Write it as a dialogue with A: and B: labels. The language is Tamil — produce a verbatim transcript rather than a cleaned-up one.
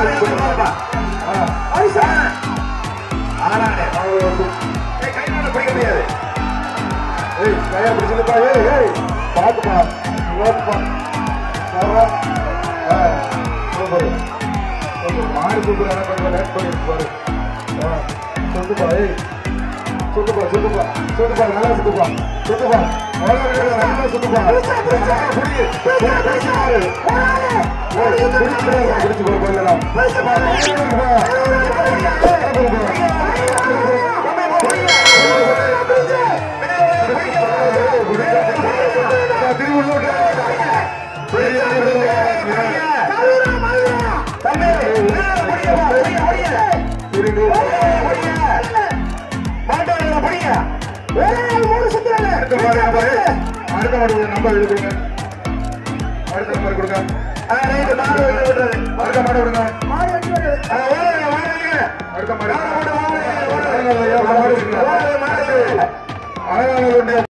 A: பிடிக்க முடியாது. கையா பிடிச்சிருப்பா. பாத்துப்பா மாறி சூப்பர் கொஞ்சம் லேட் பண்ணிட்டு பாரு. சொல்லுப்பா. ஏய் சுத்துப்பா சுத்துப்பா சுத்துப்பா நல்லா சுத்துப்பா சுத்துப்பா நல்லா சுத்துப்பா. பிடிச்சு போடலாம். அடுத்த மாடு நம்பர் எழுதுங்க. அடுத்த நம்பர் கொடுங்க. அடுத்த மாடு விடுங்க. அடுத்த மாடு